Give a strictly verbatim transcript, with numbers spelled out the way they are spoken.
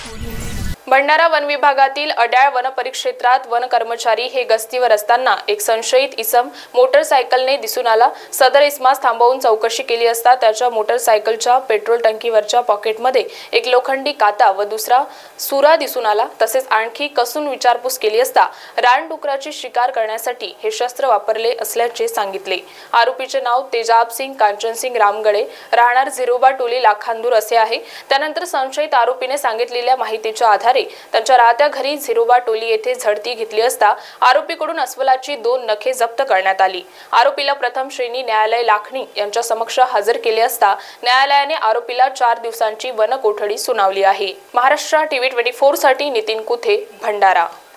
Bhandara one विभागातील Adyal one परिक्षेत्रात one कर्मचारी हे गस्तीवर असताना एक संशयित इसम मोटरसायकलने दिसून आला। सदर इसमास थांबवून चौकशी केली असता त्याच्या मोटरसायकलच्या पेट्रोल टंकीवरच्या पॉकेटमध्ये एक लोखंडी काता व दुसरा सुरा दिसून आला। तसेच आणखी कसून विचारपूस केली असता रानडुकराची शिकार करण्यासाठी हे शस्त्र वापरले असल्याचे सांगितले। आरोपीचे नाव तेजाब सिंग कांचन सिंग रामगडे राहणार झिरोबा टोली लाखांदूर असे आहे। त्यानंतर संशयित आरोपीने सांगितलेल्या माहितीच्या आधारे त्यांच्या राहत्या घरी झिरोबा टोली येथे झडती घेतली असता आरोपीकडून अस्वलाची दोन नखे जप्त करण्यात आली। आरोपीला प्रथम श्रेणी न्यायालय लाखणी यांच्या समक्ष हजर केले असता न्यायालयाने आरोपीला चार दिवसांची वन कोठडी सुनावली आहे। महाराष्ट्र टीव्ही चोवीस साठी नितीन कुथे, भंडारा।